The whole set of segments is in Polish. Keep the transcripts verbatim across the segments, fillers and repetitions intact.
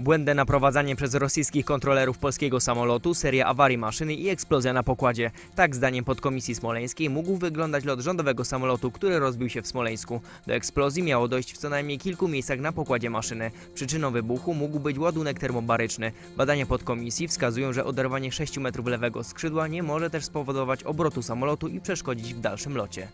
Błędne naprowadzanie przez rosyjskich kontrolerów polskiego samolotu, seria awarii maszyny i eksplozja na pokładzie. Tak zdaniem podkomisji smoleńskiej mógł wyglądać lot rządowego samolotu, który rozbił się w Smoleńsku. Do eksplozji miało dojść w co najmniej kilku miejscach na pokładzie maszyny. Przyczyną wybuchu mógł być ładunek termobaryczny. Badania podkomisji wskazują, że oderwanie sześciu metrów lewego skrzydła nie może też spowodować obrotu samolotu i przeszkodzić w dalszym locie.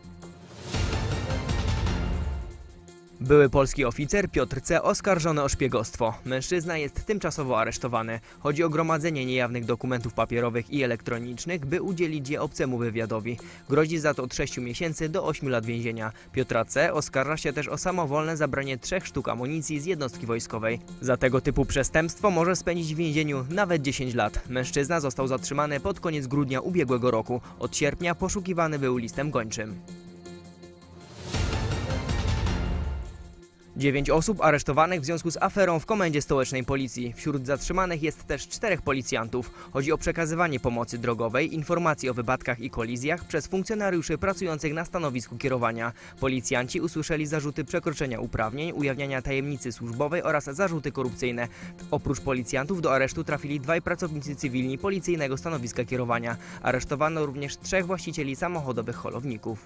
Były polski oficer Piotr C. oskarżony o szpiegostwo. Mężczyzna jest tymczasowo aresztowany. Chodzi o gromadzenie niejawnych dokumentów papierowych i elektronicznych, by udzielić je obcemu wywiadowi. Grozi za to od sześciu miesięcy do ośmiu lat więzienia. Piotra C. oskarża się też o samowolne zabranie trzech sztuk amunicji z jednostki wojskowej. Za tego typu przestępstwo może spędzić w więzieniu nawet dziesięć lat. Mężczyzna został zatrzymany pod koniec grudnia ubiegłego roku. Od sierpnia poszukiwany był listem gończym. Dziewięć osób aresztowanych w związku z aferą w Komendzie Stołecznej Policji. Wśród zatrzymanych jest też czterech policjantów. Chodzi o przekazywanie pomocy drogowej, informacji o wypadkach i kolizjach przez funkcjonariuszy pracujących na stanowisku kierowania. Policjanci usłyszeli zarzuty przekroczenia uprawnień, ujawniania tajemnicy służbowej oraz zarzuty korupcyjne. Oprócz policjantów do aresztu trafili dwaj pracownicy cywilni policyjnego stanowiska kierowania. Aresztowano również trzech właścicieli samochodowych holowników.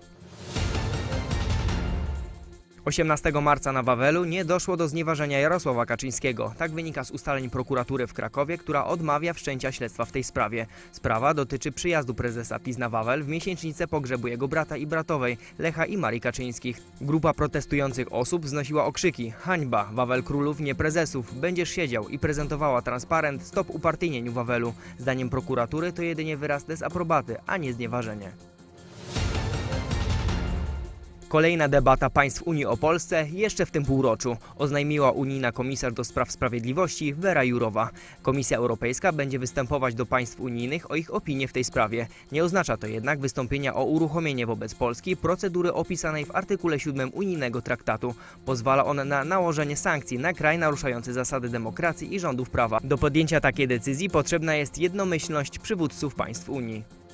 osiemnastego marca na Wawelu nie doszło do znieważenia Jarosława Kaczyńskiego. Tak wynika z ustaleń prokuratury w Krakowie, która odmawia wszczęcia śledztwa w tej sprawie. Sprawa dotyczy przyjazdu prezesa PiS na Wawel w miesięcznicę pogrzebu jego brata i bratowej, Lecha i Marii Kaczyńskich. Grupa protestujących osób wznosiła okrzyki: hańba, Wawel królów, nie prezesów, będziesz siedział, i prezentowała transparent Stop upartyjnieniu Wawelu. Zdaniem prokuratury to jedynie wyraz dezaprobaty, a nie znieważenie. Kolejna debata państw Unii o Polsce jeszcze w tym półroczu, oznajmiła unijna komisarz do spraw sprawiedliwości Vera Jourová. Komisja Europejska będzie występować do państw unijnych o ich opinię w tej sprawie. Nie oznacza to jednak wystąpienia o uruchomienie wobec Polski procedury opisanej w artykule siódmym unijnego traktatu. Pozwala on na nałożenie sankcji na kraj naruszający zasady demokracji i rządów prawa. Do podjęcia takiej decyzji potrzebna jest jednomyślność przywódców państw Unii.